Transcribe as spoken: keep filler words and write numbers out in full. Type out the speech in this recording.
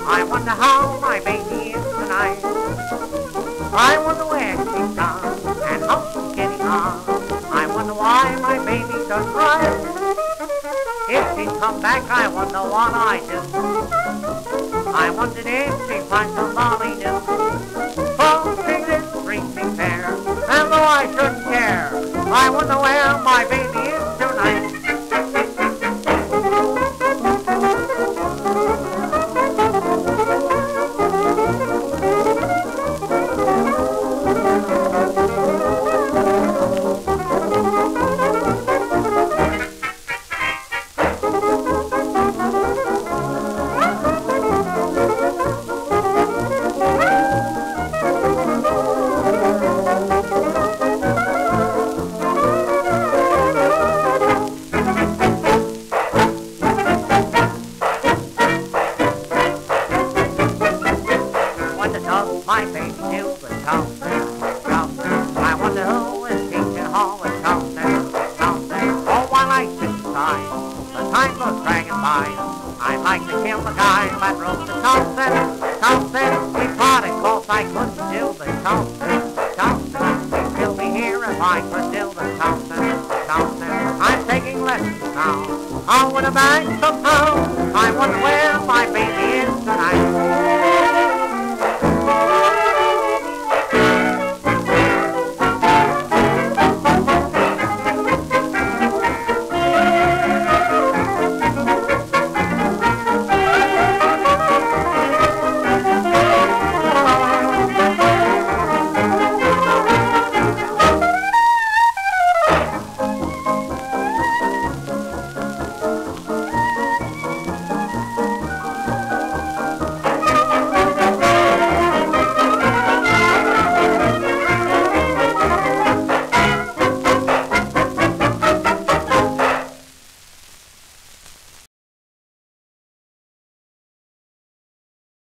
I wonder how my baby is tonight. I wonder where she's gone and how she's getting on. I wonder why my baby does cry. If she'd come back, I wonder what I do. I wondered if she'd find somebody new. Oh, she didn't treat me fair, and though I shouldn't care, I wonder where my baby is tonight. My baby do the Charleston, Charleston. I wonder who is teaching Hall at Charleston, Charleston. Oh, while I sit inside, the time goes dragging by. I'd like to kill the guy that wrote the Charleston, Charleston. We parted cause I couldn't do the Charleston, Charleston. He'd still be here if I could do the Charleston, Charleston. I'm taking lessons now. Out with a bag somehow. I wonder where my baby